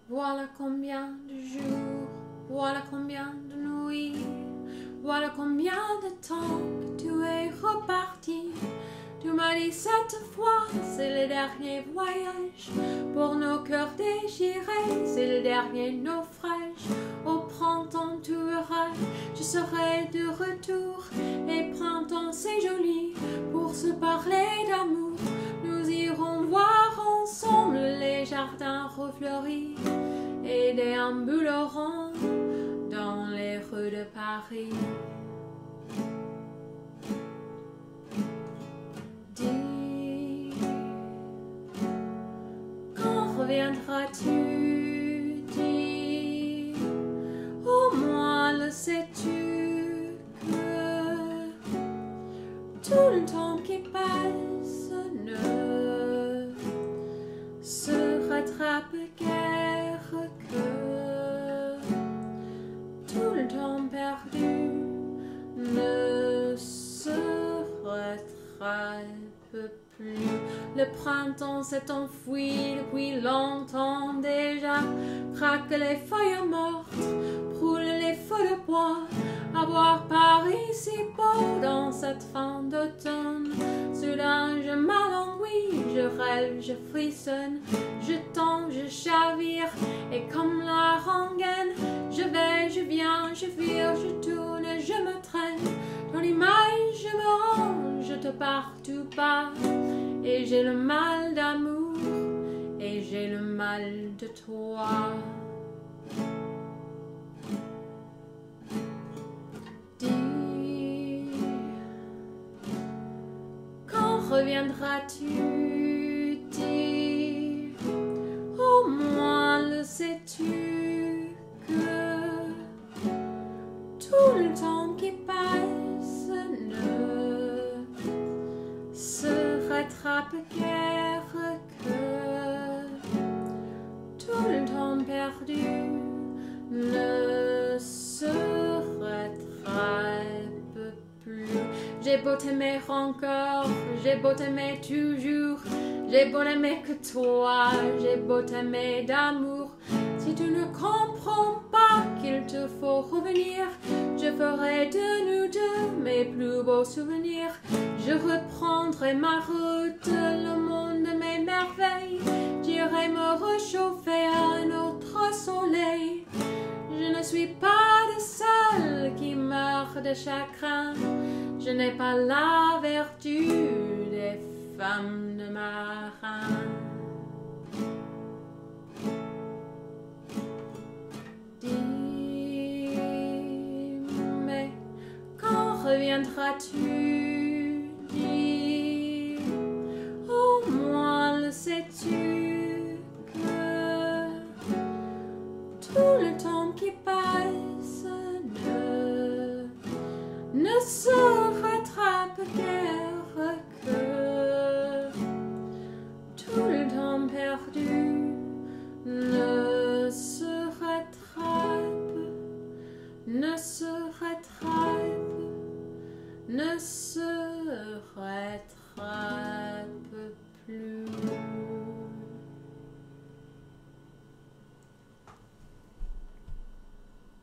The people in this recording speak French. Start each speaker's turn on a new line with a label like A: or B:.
A: Voilà combien de jours, voilà combien de nuits, voilà combien de temps que tu es reparti. Tu m'as dit cette fois, c'est le dernier voyage. Pour nos cœurs déchirés, c'est le dernier naufrage. Au printemps tu verras, je serai de retour. Et printemps c'est joli pour se parler d'amour. Nous irons voir ensemble les jardins refleuris et déambulerons dans les rues de Paris. Dis, quand reviendras-tu? Dis, au moins le sais-tu que tout le temps qui passe ne se rattrape guère que tout le temps perdu ne se rattrape plus. Le printemps s'est enfoui depuis longtemps déjà, craquent les feuilles mortes, brûlent les feux de bois. À voir Paris si beau dans cette fin d'automne. Soudain je m'alanguis, je rêve, je frissonne, je tombe, je chavire, et comme la rengaine, je vais, je viens, je vire, je tourne, je me traîne. Dans l'image je me range de partout pas, et j'ai le mal d'amour, et j'ai le mal de toi. Dis, quand reviendras-tu? Dis, au moins le sais-tu que tout le temps qui passe ne se rattrape guère que tout le temps perdu ne se rattrape plus. J'ai beau t'aimer encore, j'ai beau t'aimer toujours, j'ai beau n'aimer que toi, j'ai beau t'aimer d'amour. Si tu ne comprends pas qu'il te faut revenir, je ferai de nous deux mes plus beaux souvenirs. Je reprendrai ma route, le monde de mes merveilles. J'irai me réchauffer à un autre soleil. Je ne suis pas le seul qui meurt de chagrin. Je n'ai pas la vertu des femmes de marins. Dis, mais quand reviendras-tu?